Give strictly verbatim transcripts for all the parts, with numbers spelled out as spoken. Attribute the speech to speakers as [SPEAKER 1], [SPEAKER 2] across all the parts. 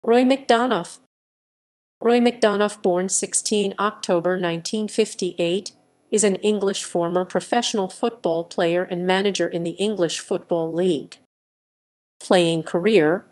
[SPEAKER 1] Roy McDonough. Roy McDonough, born sixteenth October nineteen fifty-eight, is an English former professional football player and manager in the English Football League. Playing career.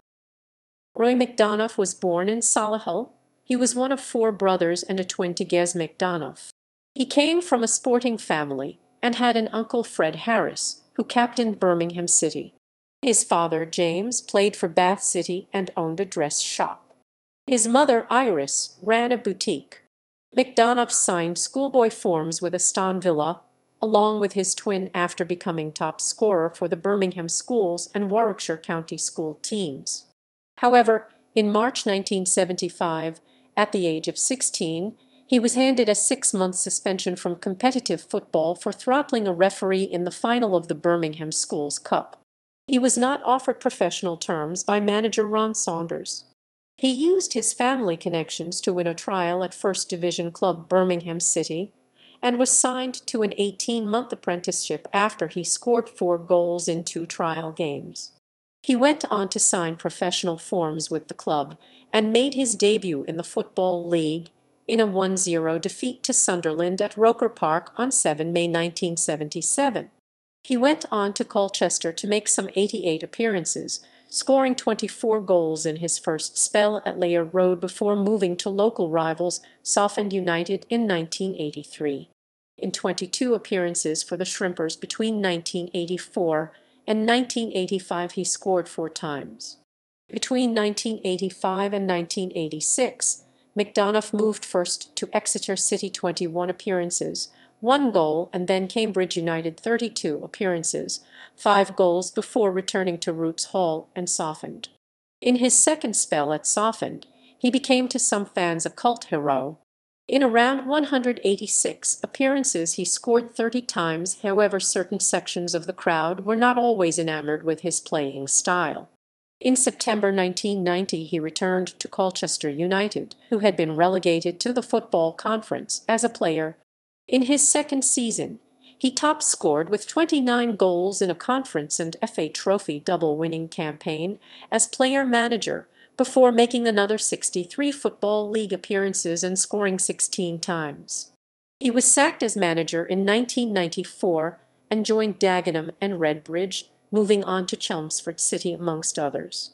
[SPEAKER 1] Roy McDonough was born in Solihull. He was one of four brothers and a twin to Gez McDonough. He came from a sporting family and had an uncle, Fred Harris, who captained Birmingham City. His father, James, played for Bath City and owned a dress shop. His mother, Iris, ran a boutique. McDonough signed schoolboy forms with Aston Villa, along with his twin, after becoming top scorer for the Birmingham Schools and Warwickshire County School teams. However, in March nineteen seventy-five, at the age of sixteen, he was handed a six-month suspension from competitive football for throttling a referee in the final of the Birmingham Schools Cup. He was not offered professional terms by manager Ron Saunders. He used his family connections to win a trial at First Division club Birmingham City and was signed to an eighteen-month apprenticeship after he scored four goals in two trial games. He went on to sign professional forms with the club and made his debut in the Football League in a one zero defeat to Sunderland at Roker Park on the seventh of May nineteen seventy-seven. He went on to Colchester to make some eighty-eight appearances, scoring twenty-four goals in his first spell at Layer Road before moving to local rivals Southend United in nineteen eighty-three. In twenty-two appearances for the Shrimpers between nineteen eighty-four and nineteen eighty-five he scored four times. Between nineteen eighty-five and nineteen eighty-six, McDonough moved first to Exeter City, twenty-one appearances, one goal, and then Cambridge United, thirty-two appearances, five goals, before returning to Roots Hall and Southend. In his second spell at Southend, he became to some fans a cult hero. In around one hundred eighty-six appearances he scored thirty times, however certain sections of the crowd were not always enamored with his playing style. In September nineteen ninety he returned to Colchester United, who had been relegated to the Football Conference, as a player. In his second season, he top-scored with twenty-nine goals in a Conference and F A Trophy double-winning campaign as player-manager, before making another sixty-three Football League appearances and scoring sixteen times. He was sacked as manager in nineteen ninety-four and joined Dagenham and Redbridge, moving on to Chelmsford City amongst others.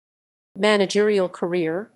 [SPEAKER 1] Managerial career.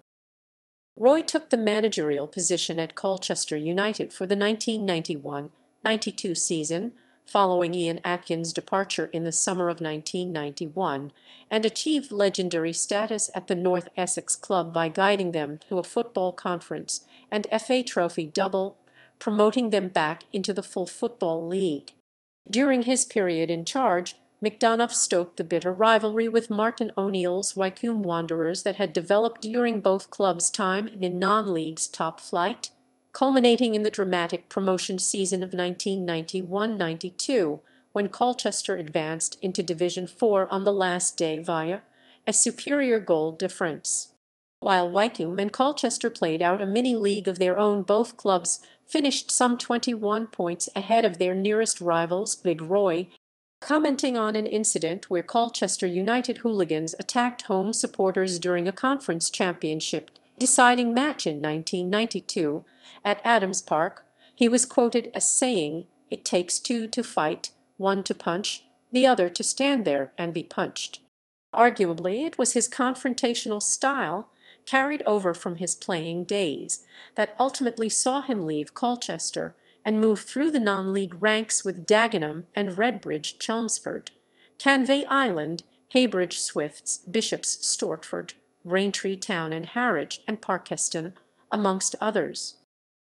[SPEAKER 1] Roy took the managerial position at Colchester United for the nineteen ninety-one ninety-two season, following Ian Atkins's departure in the summer of nineteen ninety-one, and achieved legendary status at the North Essex club by guiding them to a Football Conference and F A Trophy double, promoting them back into the full Football League. During his period in charge, McDonough stoked the bitter rivalry with Martin O'Neill's Wycombe Wanderers that had developed during both clubs' time in non-league's top flight, culminating in the dramatic promotion season of nineteen ninety-one ninety-two, when Colchester advanced into Division four on the last day via a superior goal difference. While Wycombe and Colchester played out a mini-league of their own, both clubs finished some twenty-one points ahead of their nearest rivals, Big Roy, commenting on an incident where Colchester United hooligans attacked home supporters during a conference championship deciding match in nineteen ninety-two at Adams Park. He was quoted as saying, "It takes two to fight, one to punch, the other to stand there and be punched." Arguably, it was his confrontational style, carried over from his playing days, that ultimately saw him leave Colchester and move through the non-league ranks with Dagenham and Redbridge, Chelmsford, Canvey Island, Heybridge Swifts, Bishops Stortford, Braintree Town and Harwich and Parkeston, amongst others.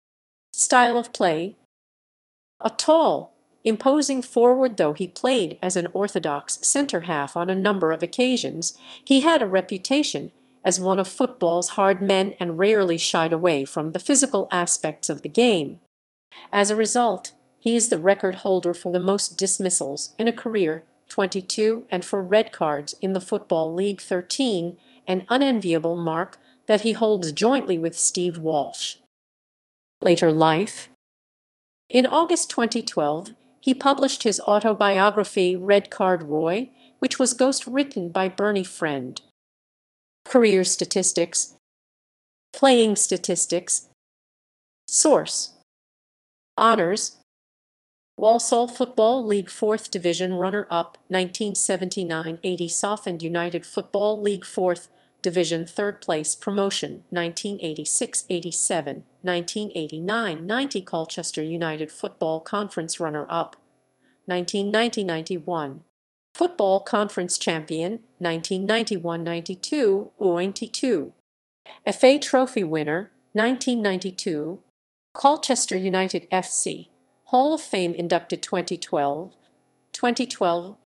[SPEAKER 1] Style of play. A tall, imposing forward, though he played as an orthodox centre-half on a number of occasions, he had a reputation as one of football's hard men and rarely shied away from the physical aspects of the game. As a result, he is the record holder for the most dismissals in a career, twenty-two, and for red cards in the Football League, thirteen, an unenviable mark that he holds jointly with Steve Walsh. Later life. In August twenty twelve, he published his autobiography Red Card Roy, which was ghost-written by Bernie Friend. Career statistics. Playing statistics. Source: Honors. Walsall Football League fourth Division runner-up, nineteen seventy-nine eighty. Southend United Football League fourth Division third place promotion, nineteen eighty-six eighty-seven, nineteen eighty-nine ninety. Colchester United Football Conference runner-up, nineteen ninety ninety-one. Football Conference champion, nineteen ninety-one ninety-two ninety-two. F A Trophy winner, nineteen ninety-two. Colchester United F C Hall of Fame inducted twenty twelve. twenty twelve